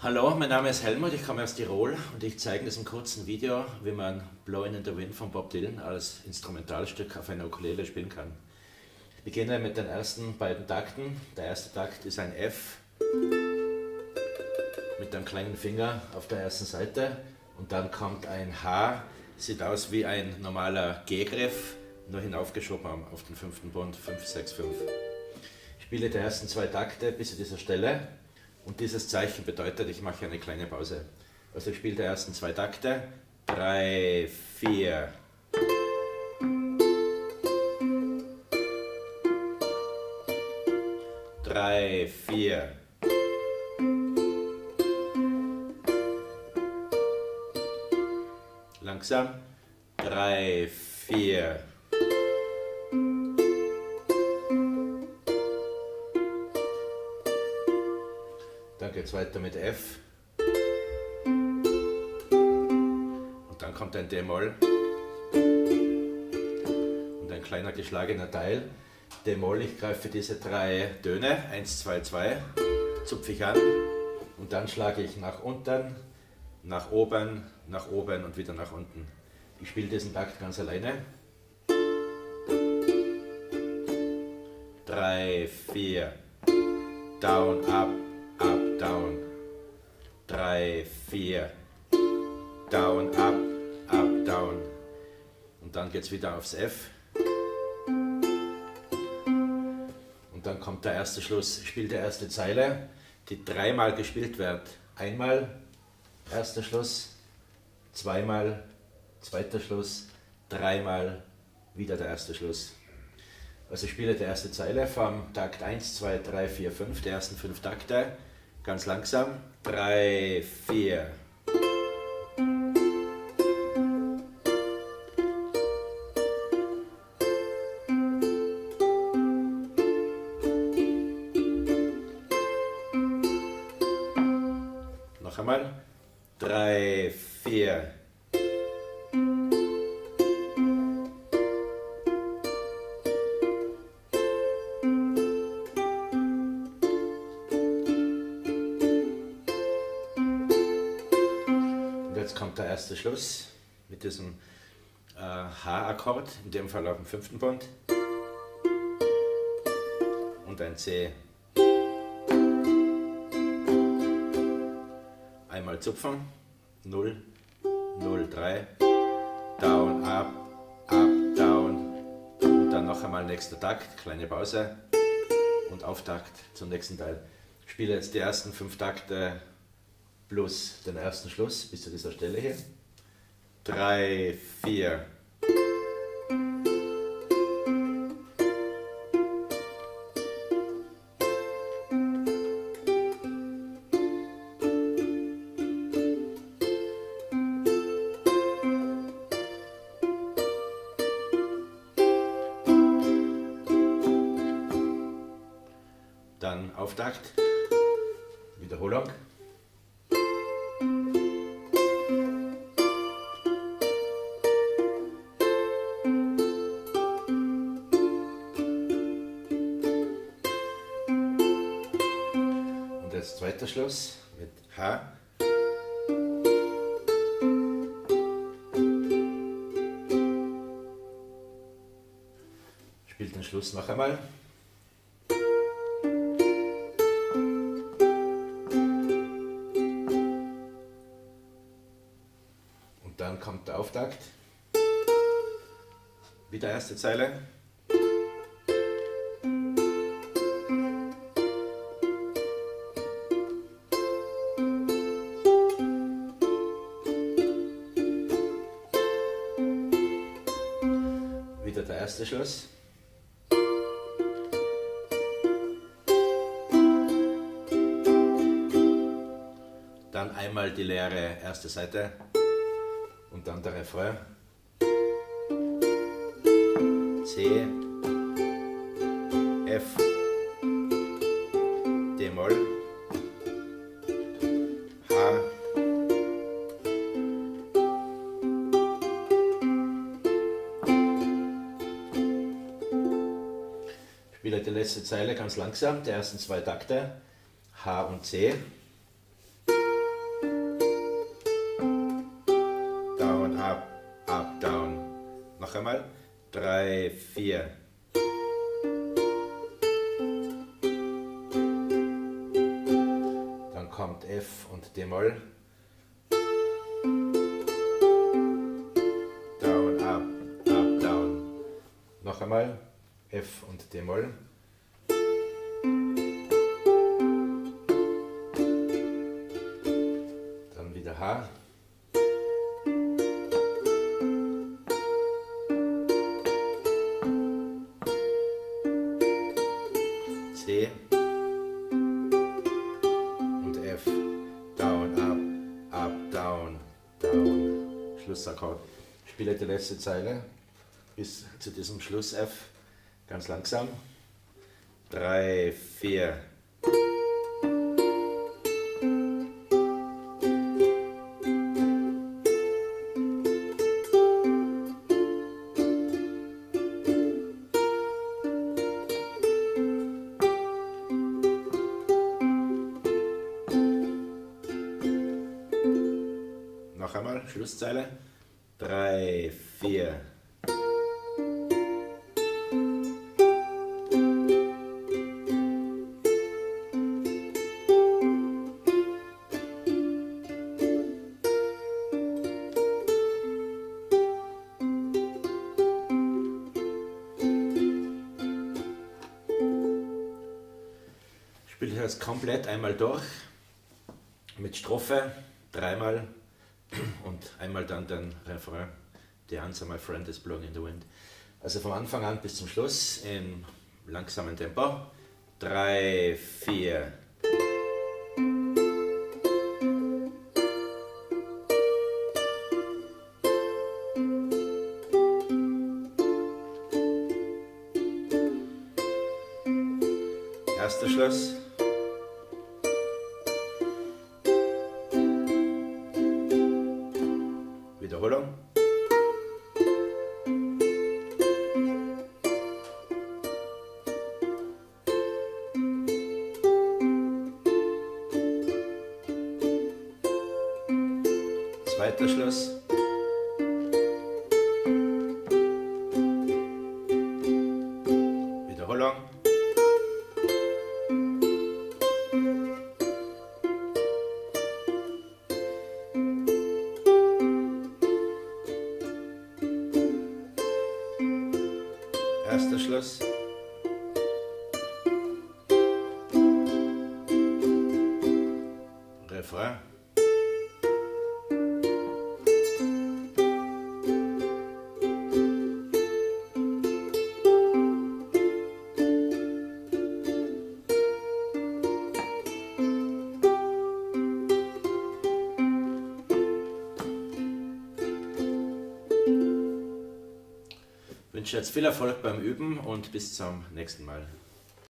Hallo, mein Name ist Helmut, ich komme aus Tirol und ich zeige in diesem kurzen Video, wie man Blowin' in the Wind von Bob Dylan als Instrumentalstück auf einer Ukulele spielen kann. Ich beginne mit den ersten beiden Takten. Der erste Takt ist ein F mit einem kleinen Finger auf der ersten Seite und dann kommt ein H, sieht aus wie ein normaler G-Griff, nur hinaufgeschoben auf den fünften Bund, 5, 6, 5. Ich spiele die ersten zwei Takte bis zu dieser Stelle. Und dieses Zeichen bedeutet, ich mache eine kleine Pause. Also ich spiele die ersten zwei Takte. 3, 4. Drei, vier. Langsam. 3, 4. Dann geht es weiter mit F. Und dann kommt ein D-Moll. Und ein kleiner geschlagener Teil. D-Moll, ich greife diese drei Töne, 1, 2, 2, zupfe ich an. Und dann schlage ich nach unten, nach oben und wieder nach unten. Ich spiele diesen Takt ganz alleine. 3, 4, down, up. Up, down, 3, 4, down, up, down. Und dann geht es wieder aufs F. Und dann kommt der erste Schluss. Ich spiele die erste Zeile, die dreimal gespielt wird. Einmal, erster Schluss, zweimal, zweiter Schluss, dreimal, wieder der erste Schluss. Also ich spiele die erste Zeile vom Takt 1, 2, 3, 4, 5, die ersten 5 Takte. Ganz langsam. 3, 4. Noch einmal. 3, 4. Jetzt kommt der erste Schluss mit diesem H-Akkord, in dem Fall auf dem fünften Bund und ein C. Einmal zupfen, 0, 0, 3, down, up, down und dann noch einmal nächster Takt, kleine Pause und Auftakt zum nächsten Teil. Ich spiele jetzt die ersten 5 Takte plus den ersten Schluss bis zu dieser Stelle hier. 3, 4. Dann Auftakt, Wiederholung. Und jetzt zweiter Schluss mit H. Spielt den Schluss noch einmal. Und dann kommt der Auftakt. Wieder erste Zeile. Wieder der erste Schluss. Dann einmal die leere erste Seite und dann der Refrain. C, F, D-Moll, H, spiele die letzte Zeile ganz langsam, die ersten 2 Takte, H und C. Noch einmal. 3, 4. Dann kommt F und d-Moll. Down, up, up, down. Noch einmal. F und d-Moll. Dann wieder H. C und F, down, up, up, down, down, Schlussakkord. Ich spiele die letzte Zeile bis zu diesem Schluss F, ganz langsam. 3, 4. Noch einmal, Schlusszeile. 3, 4. Ich spiele das komplett einmal durch, mit Strophe, dreimal. Und einmal dann den Refrain, The answer my friend is blowing in the wind. Also vom Anfang an bis zum Schluss in langsamem Tempo. 3, 4. Erster Schluss. Wiederholung. Zweiter Schluss. Wiederholung. Erster Schluss. Refrain. Ich wünsche jetzt viel Erfolg beim Üben und bis zum nächsten Mal.